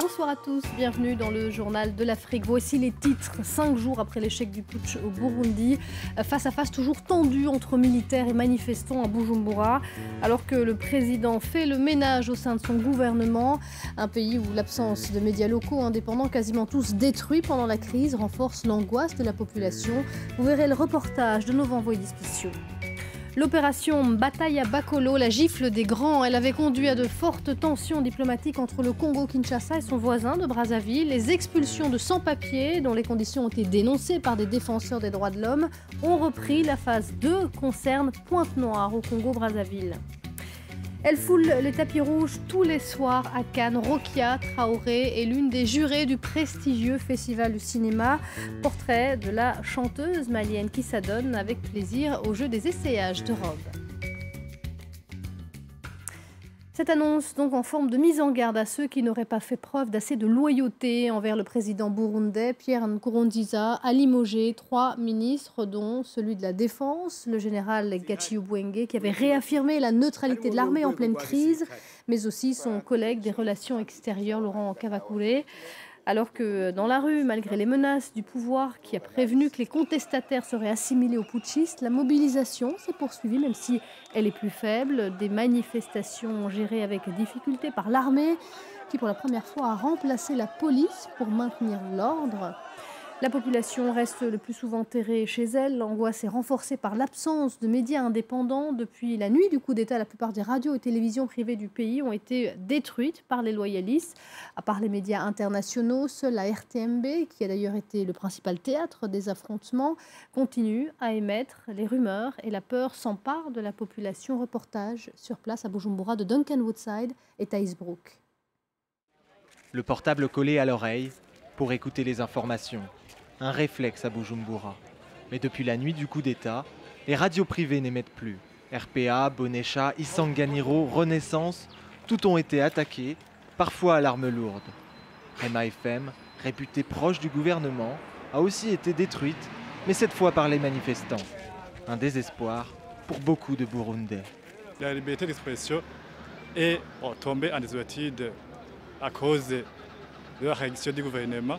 Bonsoir à tous, bienvenue dans le journal de l'Afrique. Voici les titres. 5 jours après l'échec du putsch au Burundi, face à face toujours tendu entre militaires et manifestants à Bujumbura, alors que le président fait le ménage au sein de son gouvernement. Un pays où l'absence de médias locaux indépendants, quasiment tous détruits pendant la crise, renforce l'angoisse de la population. Vous verrez le reportage de nos envoyés spéciaux. L'opération Bataille à Bakolo, la gifle des grands, elle avait conduit à de fortes tensions diplomatiques entre le Congo-Kinshasa et son voisin de Brazzaville. Les expulsions de sans-papiers, dont les conditions ont été dénoncées par des défenseurs des droits de l'homme, ont repris. La phase 2 concerne Pointe-Noire au Congo-Brazzaville. Elle foule les tapis rouges tous les soirs à Cannes. Rokia Traoré est l'une des jurées du prestigieux Festival du cinéma. Portrait de la chanteuse malienne qui s'adonne avec plaisir au jeu des essayages de robes. Cette annonce donc en forme de mise en garde à ceux qui n'auraient pas fait preuve d'assez de loyauté envers le président burundais. Pierre Nkurunziza a limogé 3 ministres, dont celui de la Défense, le général Gachiubwenge, qui avait réaffirmé la neutralité de l'armée en pleine crise, mais aussi son collègue des relations extérieures, Laurent Kavakouré. Alors que dans la rue, malgré les menaces du pouvoir qui a prévenu que les contestataires seraient assimilés aux putschistes, la mobilisation s'est poursuivie, même si elle est plus faible. Des manifestations gérées avec difficulté par l'armée, qui pour la première fois a remplacé la police pour maintenir l'ordre. La population reste le plus souvent terrée chez elle. L'angoisse est renforcée par l'absence de médias indépendants. Depuis la nuit du coup d'État, la plupart des radios et télévisions privées du pays ont été détruites par les loyalistes. À part les médias internationaux, seule la RTMB, qui a d'ailleurs été le principal théâtre des affrontements, continue à émettre les rumeurs et la peur s'empare de la population. Reportage sur place à Bujumbura de Duncan Woodside et Thaïs Brook. Le portable collé à l'oreille pour écouter les informations. Un réflexe à Bujumbura. Mais depuis la nuit du coup d'État, les radios privées n'émettent plus. RPA, Bonesha, Isanganiro, Renaissance, tout ont été attaqués, parfois à l'arme lourde. Rema FM, réputée proche du gouvernement, a aussi été détruite, mais cette fois par les manifestants. Un désespoir pour beaucoup de Burundais. La liberté d'expression est tombée en désuétude à cause de la réaction du gouvernement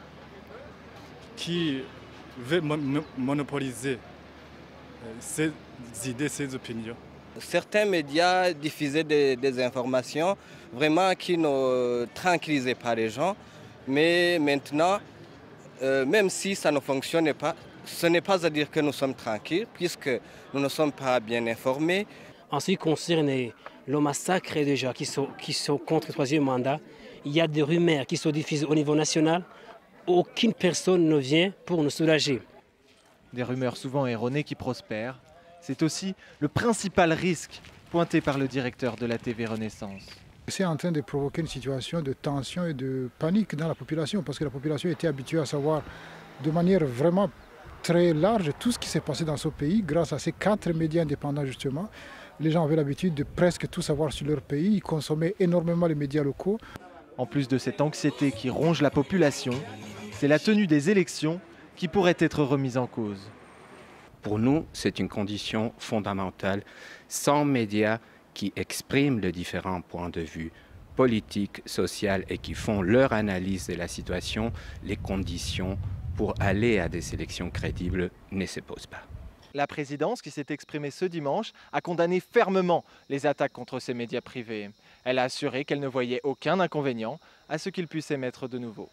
qui veut monopoliser ses idées, ses opinions. Certains médias diffusaient des informations vraiment qui ne tranquillisaient pas les gens. Mais maintenant, même si ça ne fonctionne pas, ce n'est pas à dire que nous sommes tranquilles, puisque nous ne sommes pas bien informés. En ce qui concerne le massacre des gens qui sont contre le troisième mandat, il y a des rumeurs qui sont diffusées au niveau national. Aucune personne ne vient pour nous soulager. Des rumeurs souvent erronées qui prospèrent. C'est aussi le principal risque pointé par le directeur de la TV Renaissance. C'est en train de provoquer une situation de tension et de panique dans la population, parce que la population était habituée à savoir de manière vraiment très large tout ce qui s'est passé dans ce pays grâce à ces 4 médias indépendants justement. Les gens avaient l'habitude de presque tout savoir sur leur pays, ils consommaient énormément les médias locaux. En plus de cette anxiété qui ronge la population, c'est la tenue des élections qui pourrait être remise en cause. Pour nous, c'est une condition fondamentale. Sans médias qui expriment les différents points de vue politiques, sociaux et qui font leur analyse de la situation, les conditions pour aller à des élections crédibles ne se posent pas. La présidence, qui s'est exprimée ce dimanche, a condamné fermement les attaques contre ces médias privés. Elle a assuré qu'elle ne voyait aucun inconvénient à ce qu'ils puissent émettre de nouveau.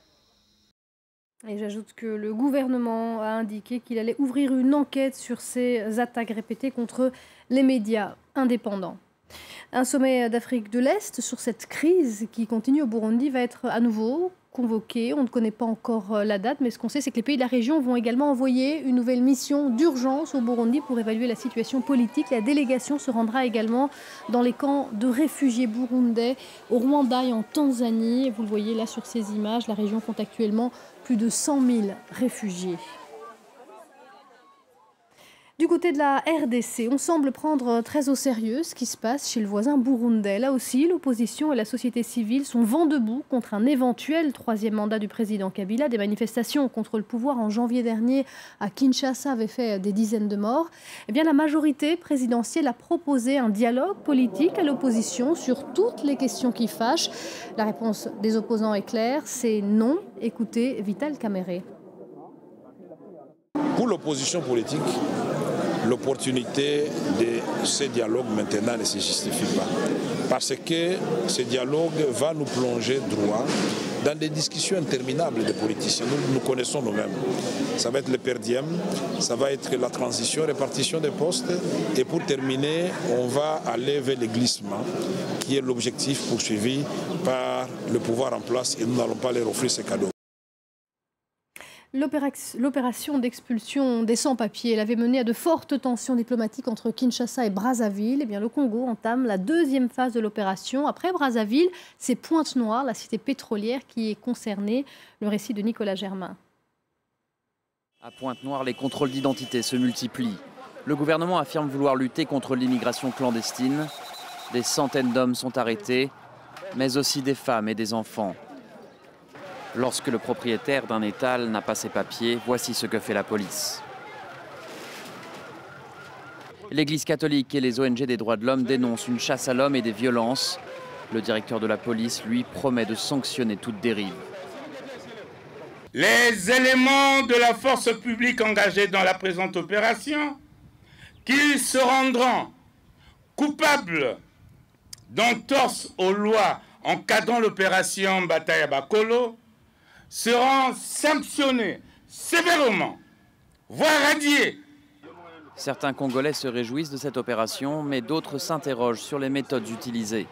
Et j'ajoute que le gouvernement a indiqué qu'il allait ouvrir une enquête sur ces attaques répétées contre les médias indépendants. Un sommet d'Afrique de l'Est sur cette crise qui continue au Burundi va être à nouveau convoqué. On ne connaît pas encore la date, mais ce qu'on sait, c'est que les pays de la région vont également envoyer une nouvelle mission d'urgence au Burundi pour évaluer la situation politique. La délégation se rendra également dans les camps de réfugiés burundais au Rwanda et en Tanzanie. Vous le voyez là sur ces images, la région compte actuellement plus de 100 000 réfugiés. Du côté de la RDC, on semble prendre très au sérieux ce qui se passe chez le voisin burundais. Là aussi, l'opposition et la société civile sont vent debout contre un éventuel troisième mandat du président Kabila. Des manifestations contre le pouvoir en janvier dernier à Kinshasa avaient fait des dizaines de morts. Eh bien, la majorité présidentielle a proposé un dialogue politique à l'opposition sur toutes les questions qui fâchent. La réponse des opposants est claire, c'est non. Écoutez Vital Kamere. Pour l'opposition politique, l'opportunité de ce dialogue maintenant ne se justifie pas. Parce que ce dialogue va nous plonger droit dans des discussions interminables des politiciens. Nous connaissons nous-mêmes. Ça va être le per diem, ça va être la transition, répartition des postes. Et pour terminer, on va aller vers le glissement, qui est l'objectif poursuivi par le pouvoir en place. Et nous n'allons pas leur offrir ces cadeaux. L'opération d'expulsion des sans-papiers avait mené à de fortes tensions diplomatiques entre Kinshasa et Brazzaville. Eh bien, le Congo entame la deuxième phase de l'opération. Après Brazzaville, c'est Pointe-Noire, la cité pétrolière, qui est concernée. Le récit de Nicolas Germain. À Pointe-Noire, les contrôles d'identité se multiplient. Le gouvernement affirme vouloir lutter contre l'immigration clandestine. Des centaines d'hommes sont arrêtés, mais aussi des femmes et des enfants. Lorsque le propriétaire d'un étal n'a pas ses papiers, voici ce que fait la police. L'Église catholique et les ONG des droits de l'homme dénoncent une chasse à l'homme et des violences. Le directeur de la police, lui, promet de sanctionner toute dérive. Les éléments de la force publique engagés dans la présente opération, qui se rendront coupables d'entorse aux lois encadrant l'opération Bataille à Bakolo, seront sanctionnés sévèrement, voire radiés. Certains Congolais se réjouissent de cette opération, mais d'autres s'interrogent sur les méthodes utilisées.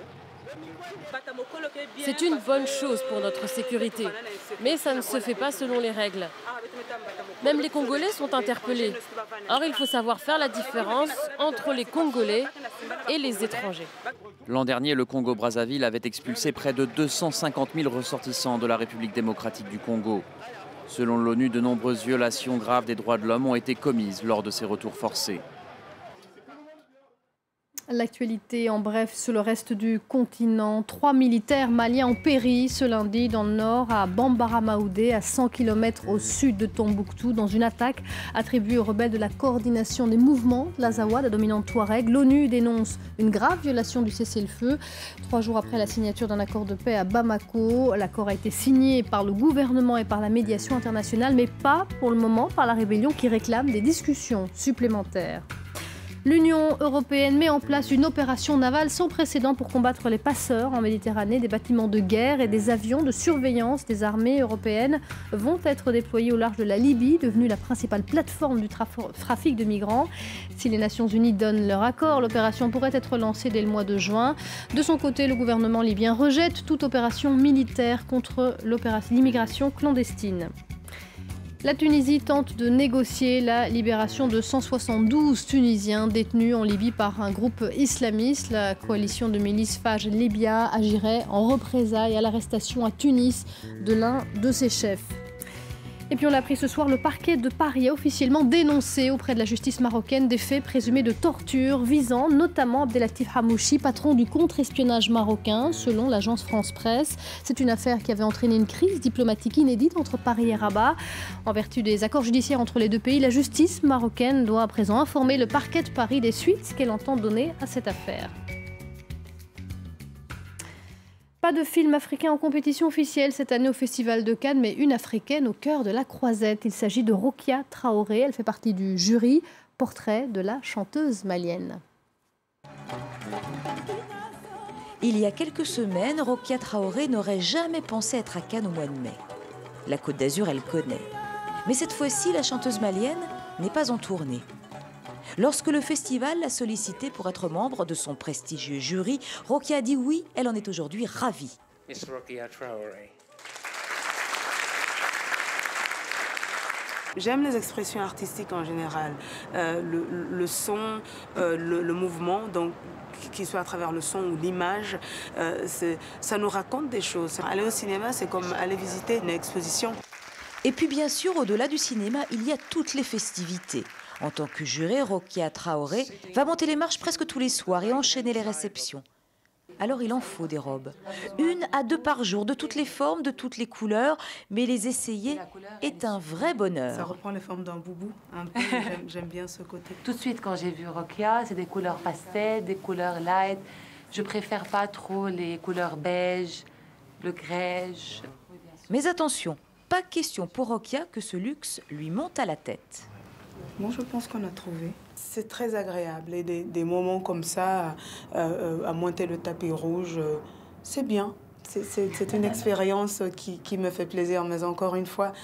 C'est une bonne chose pour notre sécurité, mais ça ne se fait pas selon les règles. Même les Congolais sont interpellés. Or, il faut savoir faire la différence entre les Congolais et les étrangers. L'an dernier, le Congo-Brazzaville avait expulsé près de 250 000 ressortissants de la République démocratique du Congo. Selon l'ONU, de nombreuses violations graves des droits de l'homme ont été commises lors de ces retours forcés. L'actualité en bref sur le reste du continent. 3 militaires maliens ont péri ce lundi dans le nord à Bambara-Maoudé, à 100 km au sud de Tombouctou, dans une attaque attribuée aux rebelles de la coordination des mouvements de l'Azawad, la dominante Touareg. L'ONU dénonce une grave violation du cessez-le-feu. 3 jours après la signature d'un accord de paix à Bamako, l'accord a été signé par le gouvernement et par la médiation internationale, mais pas pour le moment par la rébellion qui réclame des discussions supplémentaires. L'Union européenne met en place une opération navale sans précédent pour combattre les passeurs en Méditerranée. Des bâtiments de guerre et des avions de surveillance des armées européennes vont être déployés au large de la Libye, devenue la principale plateforme du trafic de migrants. Si les Nations Unies donnent leur accord, l'opération pourrait être lancée dès le mois de juin. De son côté, le gouvernement libyen rejette toute opération militaire contre l'immigration clandestine. La Tunisie tente de négocier la libération de 172 Tunisiens détenus en Libye par un groupe islamiste. La coalition de milices Faj Libya agirait en représailles à l'arrestation à Tunis de l'un de ses chefs. Et puis on l'a appris ce soir, le parquet de Paris a officiellement dénoncé auprès de la justice marocaine des faits présumés de torture visant notamment Abdelatif Hamouchi, patron du contre-espionnage marocain, selon l'agence France Presse. C'est une affaire qui avait entraîné une crise diplomatique inédite entre Paris et Rabat. En vertu des accords judiciaires entre les deux pays, la justice marocaine doit à présent informer le parquet de Paris des suites qu'elle entend donner à cette affaire. Pas de film africain en compétition officielle cette année au Festival de Cannes, mais une africaine au cœur de la croisette. Il s'agit de Rokia Traoré. Elle fait partie du jury. Portrait de la chanteuse malienne. Il y a quelques semaines, Rokia Traoré n'aurait jamais pensé être à Cannes au mois de mai. La Côte d'Azur, elle connaît. Mais cette fois-ci, la chanteuse malienne n'est pas en tournée. Lorsque le festival l'a sollicitée pour être membre de son prestigieux jury, Rokia a dit oui, elle en est aujourd'hui ravie. Miss Rokia Traoré. J'aime les expressions artistiques en général, le son, le mouvement, donc qu'il soit à travers le son ou l'image, ça nous raconte des choses. Aller au cinéma, c'est comme aller visiter une exposition. Et puis bien sûr, au-delà du cinéma, il y a toutes les festivités. En tant que jurée, Rokia Traoré va monter les marches presque tous les soirs et enchaîner les réceptions. Alors il en faut des robes. 1 à 2 par jour, de toutes les formes, de toutes les couleurs. Mais les essayer est un vrai bonheur. Ça reprend les formes d'un boubou. Un peu, j'aime bien ce côté. Tout de suite, quand j'ai vu Rokia, c'est des couleurs pastel, des couleurs light. Je préfère pas trop les couleurs beige, le grège. Mais attention, pas question pour Rokia que ce luxe lui monte à la tête. Moi, je pense qu'on a trouvé. C'est très agréable. Et des moments comme ça, à monter le tapis rouge, c'est bien. C'est une expérience qui me fait plaisir. Mais encore une fois,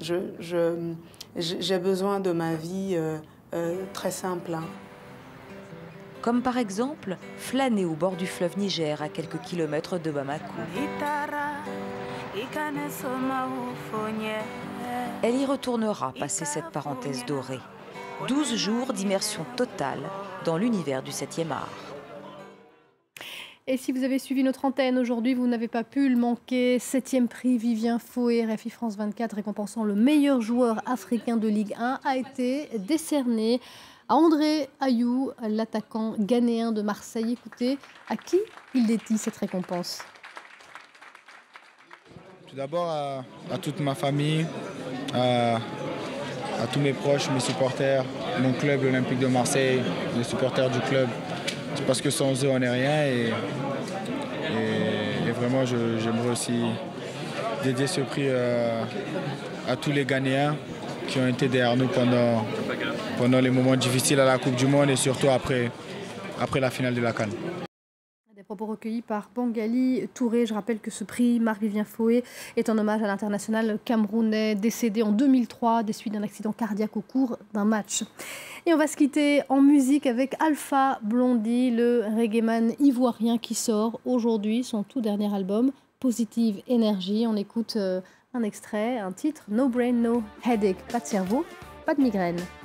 j'ai besoin de ma vie très simple. Hein. Comme par exemple, flâner au bord du fleuve Niger, à quelques kilomètres de Bamako. Elle y retournera passer cette parenthèse dorée. 12 jours d'immersion totale dans l'univers du 7e art. Et si vous avez suivi notre antenne aujourd'hui, vous n'avez pas pu le manquer. 7e prix Vivien Foé, RFI France 24, récompensant le meilleur joueur africain de Ligue 1, a été décerné à André Ayou, l'attaquant ghanéen de Marseille. Écoutez, à qui il dédie cette récompense? Tout d'abord à toute ma famille, à tous mes proches, mes supporters, mon club, l'Olympique de Marseille, les supporters du club. C'est parce que sans eux, on n'est rien. Et vraiment, j'aimerais aussi dédier ce prix à tous les Ghanéens qui ont été derrière nous pendant les moments difficiles à la Coupe du Monde et surtout après la finale de la CAN. Des propos recueillis par Bangali Touré. Je rappelle que ce prix Marc-Vivien Foé est en hommage à l'international camerounais décédé en 2003 des suites d'un accident cardiaque au cours d'un match. Et on va se quitter en musique avec Alpha Blondy, le reggaeman ivoirien qui sort aujourd'hui son tout dernier album, Positive Energy. On écoute un extrait, un titre, No Brain, No Headache. Pas de cerveau, pas de migraine.